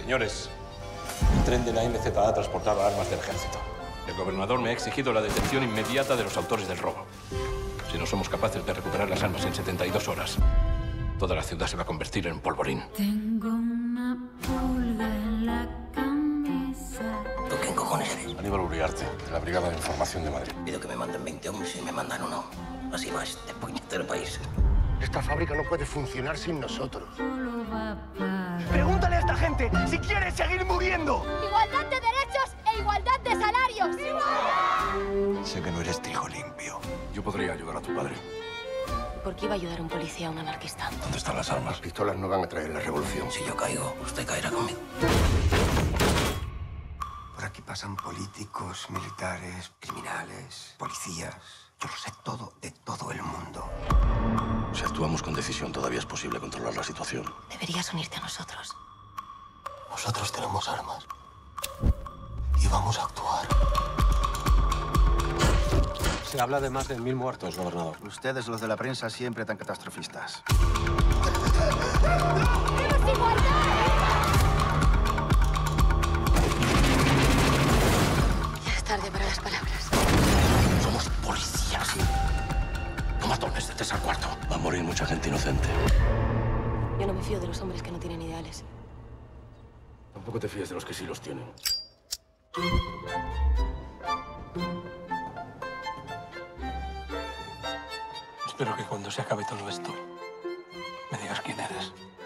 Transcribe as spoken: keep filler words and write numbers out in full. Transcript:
Señores, el tren de la M Z A transportaba armas del ejército. El gobernador me ha exigido la detención inmediata de los autores del robo. Si no somos capaces de recuperar las armas en setenta y dos horas, toda la ciudad se va a convertir en un polvorín. Tengo una pulga en la camisa. ¿Tú quién cojones eres? Aníbal Uriarte, de la Brigada de Información de Madrid. Pido que me manden veinte hombres y me mandan uno. Así va este puñetero país. Esta fábrica no puede funcionar sin nosotros. Solo va para... Pregúntale a esta gente si quiere seguir muriendo. Igualdad de derechos e igualdad de salarios. Sé que no eres trigo limpio. Yo podría ayudar a tu padre. ¿Por qué iba a ayudar a un policía a un anarquista? ¿Dónde están las armas? Las pistolas no van a traer la revolución. Si yo caigo, usted caerá conmigo. Por aquí pasan políticos, militares, criminales, policías. Yo lo sé todo de todo el mundo. Si actuamos con decisión, todavía es posible controlar la situación. Deberías unirte a nosotros. Nosotros tenemos armas. Y vamos a actuar. Se habla de más de mil muertos, gobernador. Ustedes, los de la prensa, siempre tan catastrofistas. ¡Queremos igualdad! Ya es tarde para las palabras. Somos policías. No matones de tres al cuarto. Va a morir mucha gente inocente. Yo no me fío de los hombres que no tienen ideales. Tampoco te fíes de los que sí los tienen. Espero que cuando se acabe todo esto, me digas quién eres.